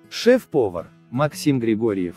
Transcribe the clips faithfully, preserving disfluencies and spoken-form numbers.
Шеф-повар Максим Григорьев.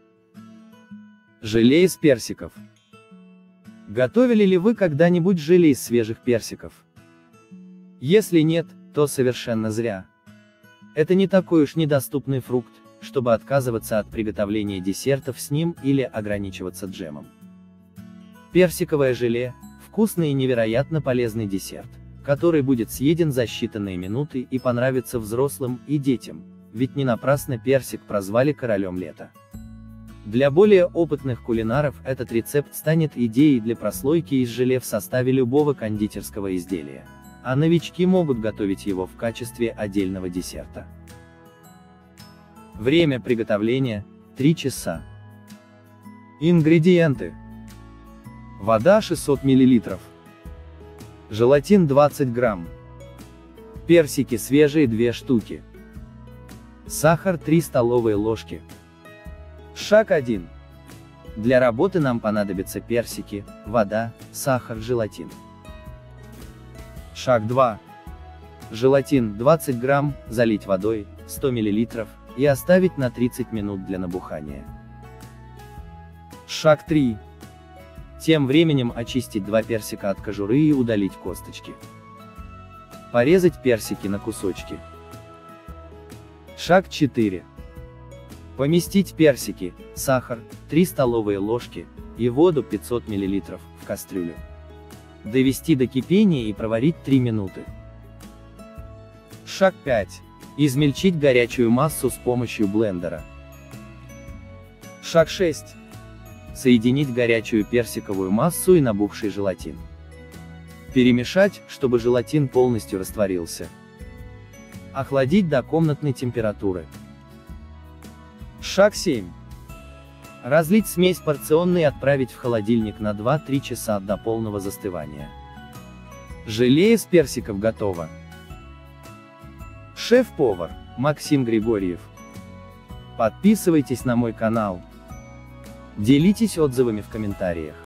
Желе из персиков. Готовили ли вы когда-нибудь желе из свежих персиков? Если нет, то совершенно зря. Это не такой уж недоступный фрукт, чтобы отказываться от приготовления десертов с ним или ограничиваться джемом. Персиковое желе – вкусный и невероятно полезный десерт, который будет съеден за считанные минуты и понравится взрослым и детям, ведь не напрасно персик прозвали королем лета. Для более опытных кулинаров этот рецепт станет идеей для прослойки из желе в составе любого кондитерского изделия, а новички могут готовить его в качестве отдельного десерта. Время приготовления – три часа. Ингредиенты. Вода шестьсот миллилитров. Желатин двадцать грамм. Персики свежие две штуки. Сахар три столовые ложки. Шаг один. Для работы нам понадобятся персики, вода, сахар, желатин. Шаг два. Желатин двадцать грамм, залить водой, сто миллилитров, и оставить на тридцать минут для набухания. Шаг три. Тем временем очистить два персика от кожуры и удалить косточки. Порезать персики на кусочки. Шаг четыре. Поместить персики, сахар, три столовые ложки, и воду пятьсот миллилитров, в кастрюлю. Довести до кипения и проварить три минуты. Шаг пять. Измельчить горячую массу с помощью блендера. Шаг шесть. Соединить горячую персиковую массу и набухший желатин. Перемешать, чтобы желатин полностью растворился. Охладить до комнатной температуры. Шаг семь. Разлить смесь порционно и отправить в холодильник на два-три часа до полного застывания. Желе из персиков готово. Шеф-повар Максим Григорьев. Подписывайтесь на мой канал. Делитесь отзывами в комментариях.